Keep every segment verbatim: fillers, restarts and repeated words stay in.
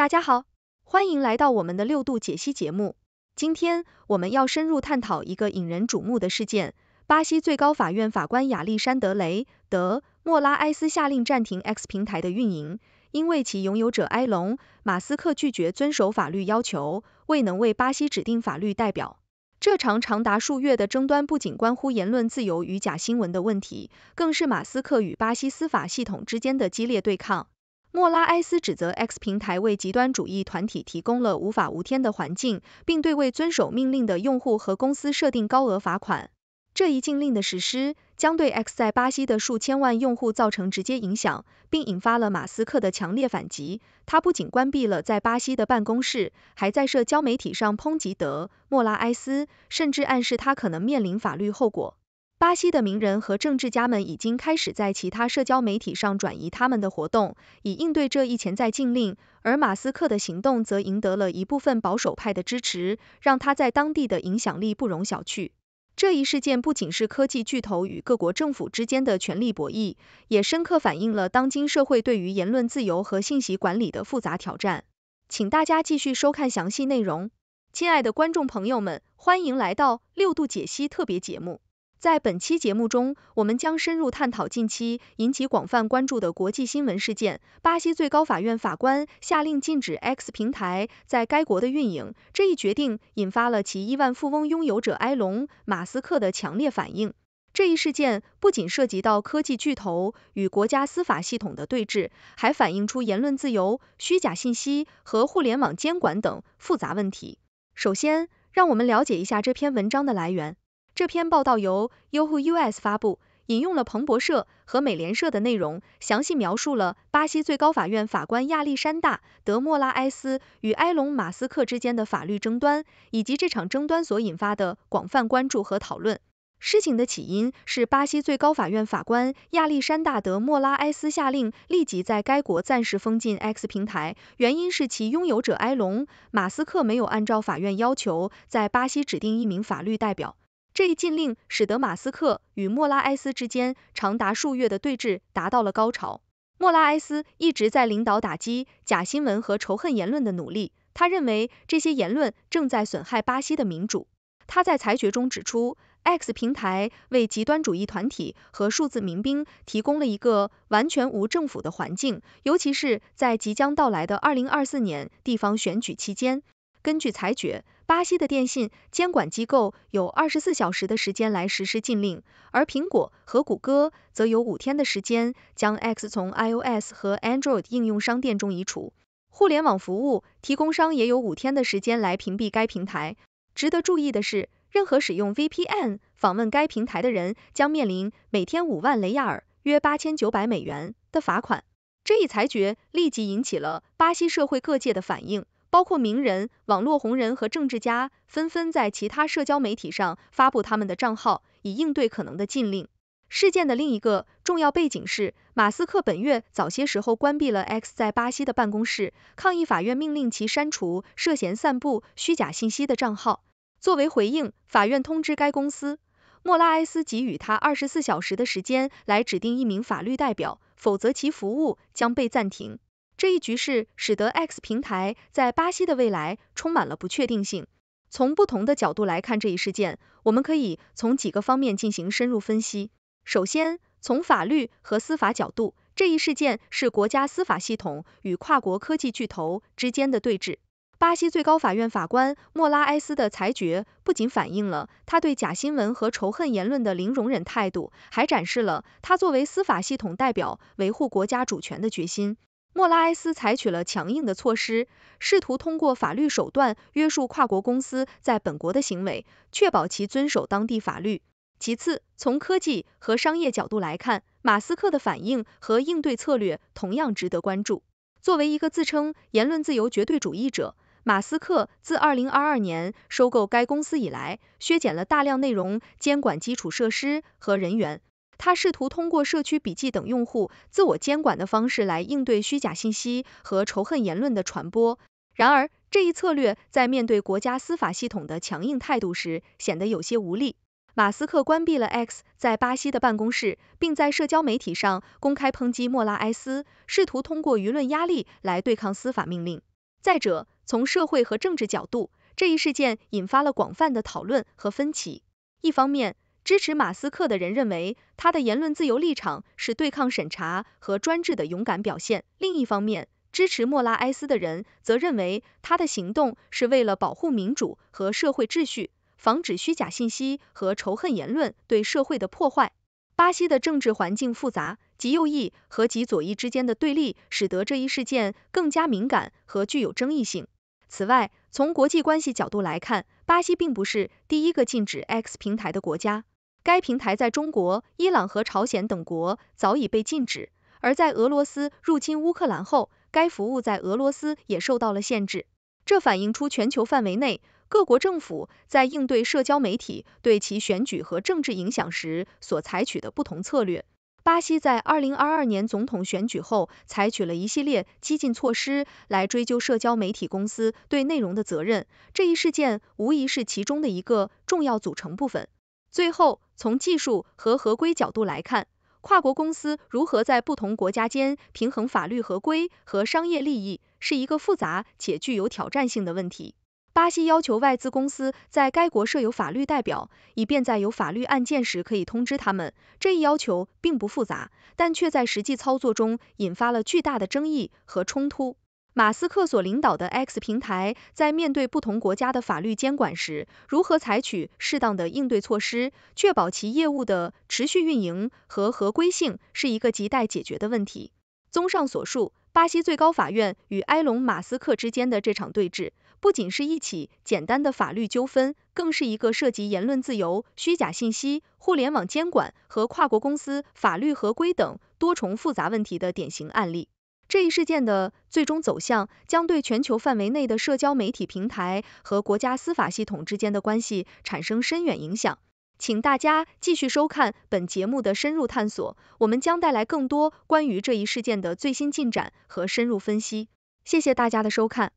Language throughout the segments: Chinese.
大家好，欢迎来到我们的六度解析节目。今天我们要深入探讨一个引人瞩目的事件，巴西最高法院法官亚历山德雷·德·莫拉埃斯下令暂停 X 平台的运营，因为其拥有者埃隆·马斯克拒绝遵守法律要求，未能为巴西指定法律代表。这场长达数月的争端不仅关乎言论自由与假新闻的问题，更是马斯克与巴西司法系统之间的激烈对抗。莫拉埃斯指责 X 平台为极端主义团体提供了无法无天的环境，并对未遵守命令的用户和公司设定高额罚款。这一禁令的实施将对 X 在巴西的数千万用户造成直接影响，并引发了马斯克的强烈反击。他不仅关闭了在巴西的办公室，还在社交媒体上抨击德·莫拉埃斯，甚至暗示他可能面临法律后果。巴西的名人和政治家们已经开始在其他社交媒体上转移他们的活动，以应对这一潜在禁令，而马斯克的行动则赢得了一部分保守派的支持，让他在当地的影响力不容小觑。这一事件不仅是科技巨头与各国政府之间的权力博弈，也深刻反映了当今社会对于言论自由和信息管理的复杂挑战。请大家继续收看详细内容。亲爱的观众朋友们，欢迎来到六度解析特别节目。在本期节目中，我们将深入探讨近期引起广泛关注的国际新闻事件，巴西最高法院法官下令禁止 X 平台在该国的运营。这一决定引发了其亿万富翁拥有者埃隆·马斯克的强烈反应。这一事件不仅涉及到科技巨头与国家司法系统的对峙，还反映出言论自由、虚假信息和互联网监管等复杂问题。首先，让我们了解一下这篇文章的来源。这篇报道由 Yahoo U S 发布，引用了彭博社和美联社的内容，详细描述了巴西最高法院法官亚历山大·德·莫拉埃斯与埃隆·马斯克之间的法律争端，以及这场争端所引发的广泛关注和讨论。事情的起因是巴西最高法院法官亚历山大·德·莫拉埃斯下令立即在该国暂时封禁 X 平台，原因是其拥有者埃隆·马斯克没有按照法院要求在巴西指定一名法律代表。这一禁令使得马斯克与莫拉埃斯之间长达数月的对峙达到了高潮。莫拉埃斯一直在领导打击假新闻和仇恨言论的努力，他认为这些言论正在损害巴西的民主。他在裁决中指出， X 平台为极端主义团体和数字民兵提供了一个完全无政府的环境，尤其是在即将到来的二零二四年地方选举期间。根据裁决，巴西的电信监管机构有二十四小时的时间来实施禁令，而苹果和谷歌则有五天的时间将 X 从 iOS 和 Android 应用商店中移除。互联网服务提供商也有五天的时间来屏蔽该平台。值得注意的是，任何使用 V P N 访问该平台的人将面临每天五万雷亚尔（约八千九百美元）的罚款。这一裁决立即引起了巴西社会各界的反应。包括名人、网络红人和政治家纷纷在其他社交媒体上发布他们的账号，以应对可能的禁令。事件的另一个重要背景是，马斯克本月早些时候关闭了 X 在巴西的办公室，抗议法院命令其删除涉嫌散布虚假信息的账号。作为回应，法院通知该公司，莫拉埃斯给予他二十四小时的时间来指定一名法律代表，否则其服务将被暂停。这一局势使得 X 平台在巴西的未来充满了不确定性。从不同的角度来看这一事件，我们可以从几个方面进行深入分析。首先，从法律和司法角度，这一事件是国家司法系统与跨国科技巨头之间的对峙。巴西最高法院法官莫拉埃斯的裁决不仅反映了他对假新闻和仇恨言论的零容忍态度，还展示了他作为司法系统代表维护国家主权的决心。莫拉埃斯采取了强硬的措施，试图通过法律手段约束跨国公司在本国的行为，确保其遵守当地法律。其次，从科技和商业角度来看，马斯克的反应和应对策略同样值得关注。作为一个自称言论自由绝对主义者，马斯克自二零二二年收购该公司以来，削减了大量内容监管基础设施和人员。他试图通过社区笔记等用户自我监管的方式来应对虚假信息和仇恨言论的传播。然而，这一策略在面对国家司法系统的强硬态度时显得有些无力。马斯克关闭了 X 在巴西的办公室，并在社交媒体上公开抨击莫拉埃斯，试图通过舆论压力来对抗司法命令。 再者，从社会和政治角度，这一事件引发了广泛的讨论和分歧。一方面，支持马斯克的人认为，他的言论自由立场是对抗审查和专制的勇敢表现；另一方面，支持莫拉埃斯的人则认为，他的行动是为了保护民主和社会秩序，防止虚假信息和仇恨言论对社会的破坏。巴西的政治环境复杂，极右翼和极左翼之间的对立，使得这一事件更加敏感和具有争议性。此外，从国际关系角度来看，巴西并不是第一个禁止 X 平台的国家。该平台在中国、伊朗和朝鲜等国早已被禁止，而在俄罗斯入侵乌克兰后，该服务在俄罗斯也受到了限制。这反映出全球范围内各国政府在应对社交媒体对其选举和政治影响时所采取的不同策略。巴西在二零二二年总统选举后，采取了一系列激进措施来追究社交媒体公司对内容的责任，这一事件无疑是其中的一个重要组成部分。最后，从技术和合规角度来看，跨国公司如何在不同国家间平衡法律合规和商业利益，是一个复杂且具有挑战性的问题。巴西要求外资公司在该国设有法律代表，以便在有法律案件时可以通知他们。这一要求并不复杂，但却在实际操作中引发了巨大的争议和冲突。马斯克所领导的 X 平台在面对不同国家的法律监管时，如何采取适当的应对措施，确保其业务的持续运营和合规性，是一个亟待解决的问题。综上所述，巴西最高法院与埃隆·马斯克之间的这场对峙，不仅是一起简单的法律纠纷，更是一个涉及言论自由、虚假信息、互联网监管和跨国公司法律合规等多重复杂问题的典型案例。这一事件的最终走向将对全球范围内的社交媒体平台和国家司法系统之间的关系产生深远影响。请大家继续收看本节目的深入探索，我们将带来更多关于这一事件的最新进展和深入分析。谢谢大家的收看。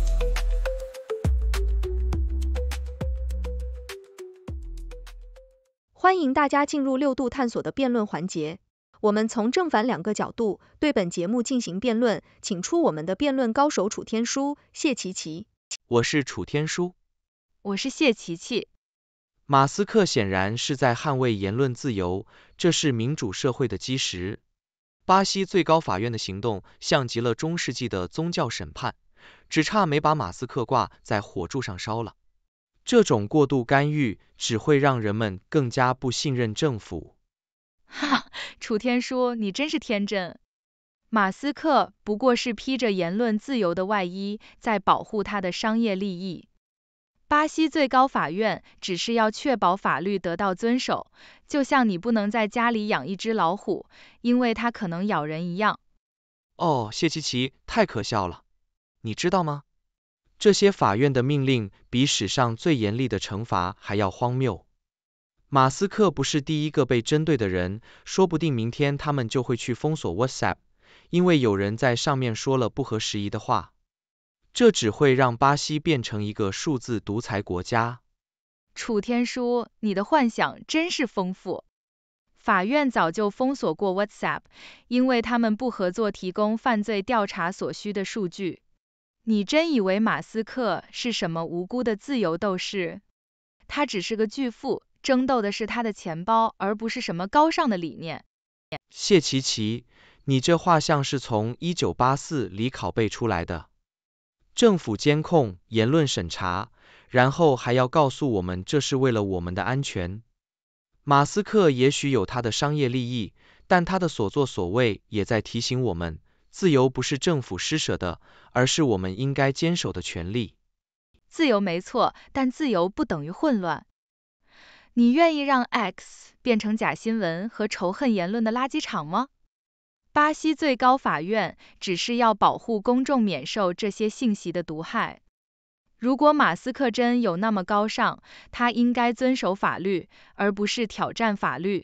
欢迎大家进入六度探索的辩论环节。我们从正反两个角度对本节目进行辩论，请出我们的辩论高手楚天舒、谢琪琪。 我是楚天舒。 我是谢琪琪。 马斯克显然是在捍卫言论自由，这是民主社会的基石。巴西最高法院的行动像极了中世纪的宗教审判，只差没把马斯克挂在火柱上烧了。这种过度干预只会让人们更加不信任政府。 哈，楚天舒，你真是天真。马斯克不过是披着言论自由的外衣，在保护他的商业利益。巴西最高法院只是要确保法律得到遵守，就像你不能在家里养一只老虎，因为它可能咬人一样。 哦，谢琪琪，太可笑了。你知道吗？这些法院的命令比史上最严厉的惩罚还要荒谬。马斯克不是第一个被针对的人，说不定明天他们就会去封锁 WhatsApp， 因为有人在上面说了不合时宜的话。这只会让巴西变成一个数字独裁国家。 楚天舒，你的幻想真是丰富。法院早就封锁过 WhatsApp， 因为他们不合作提供犯罪调查所需的数据。你真以为马斯克是什么无辜的自由斗士？他只是个巨富，争斗的是他的钱包，而不是什么高尚的理念。 谢琪琪，你这话像是从一九八四里拷贝出来的。政府监控、言论审查，然后还要告诉我们这是为了我们的安全。马斯克也许有他的商业利益，但他的所作所为也在提醒我们，自由不是政府施舍的，而是我们应该坚守的权利。 自由没错，但自由不等于混乱。你愿意让 X 变成假新闻和仇恨言论的垃圾场吗？巴西最高法院只是要保护公众免受这些信息的毒害。如果马斯克真有那么高尚，他应该遵守法律，而不是挑战法律。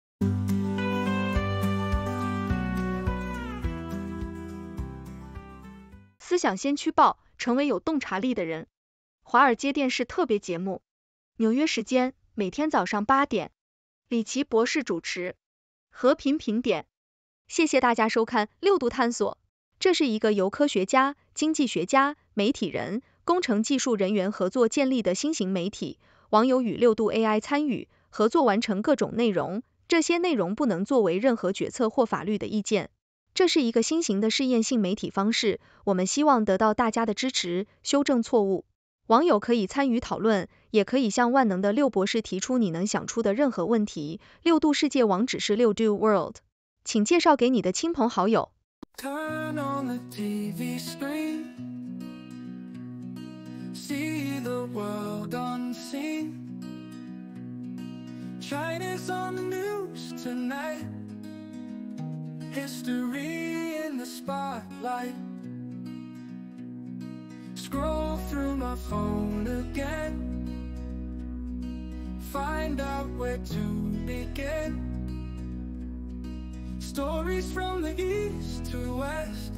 思想先驱报，成为有洞察力的人。华尔街电视特别节目，纽约时间每天早上八点，李奇博士主持。和平评点。谢谢大家收看六度探索，这是一个由科学家、 经济学家、媒体人、工程技术人员合作建立的新型媒体。网友与六度 A I 参与合作完成各种内容，这些内容不能作为任何决策或法律的意见。这是一个新型的试验性媒体方式，我们希望得到大家的支持，修正错误。网友可以参与讨论，也可以向万能的六博士提出你能想出的任何问题。六度世界网址是六度 World， 请介绍给你的亲朋好友。 Turn on the T V screen, see the world unseen. China's on the news tonight, history in the spotlight. Scroll through my phone again, find out where to begin. Stories from the east to west,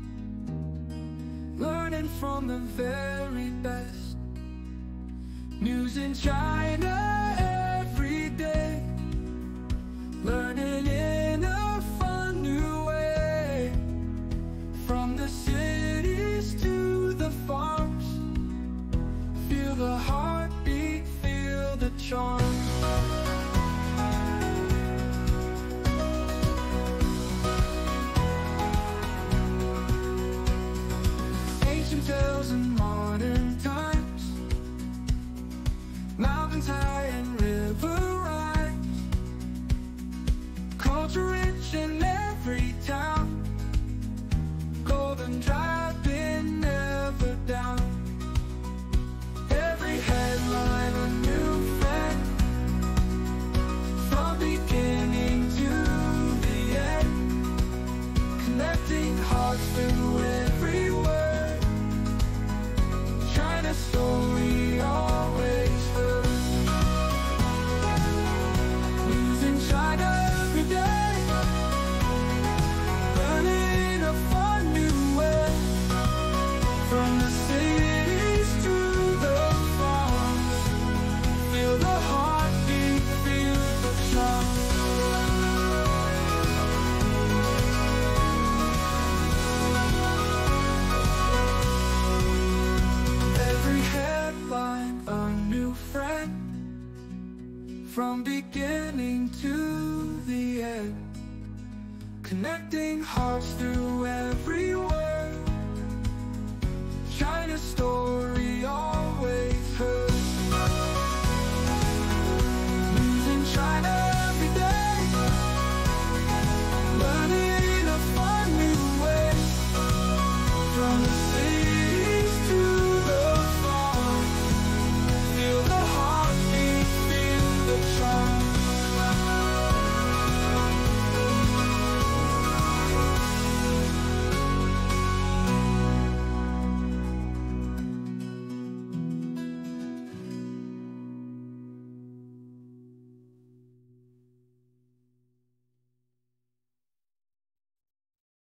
learning from the very best. News in China every day, learning in a fun new way. From the cities to the farms, feel the heartbeat, feel the charm. Ancient tales in modern times, mountains high and river rise, culture rich in every town, golden driving never down. Every headline a new friend, from beginning to the end, connecting hearts through every word. China story always heard. News in China every day, learning a fun new way. From the cities to the farms, feel the heartbeat, feel the charm. Every headline a new friend, from beginning to the end, connecting hearts through every word. China's story always heard.